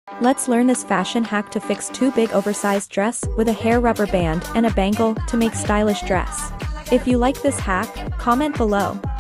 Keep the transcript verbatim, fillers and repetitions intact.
Let's learn this fashion hack to fix too big oversized dress with a hair rubber band and a bangle to make stylish dress. If you like this hack, comment below.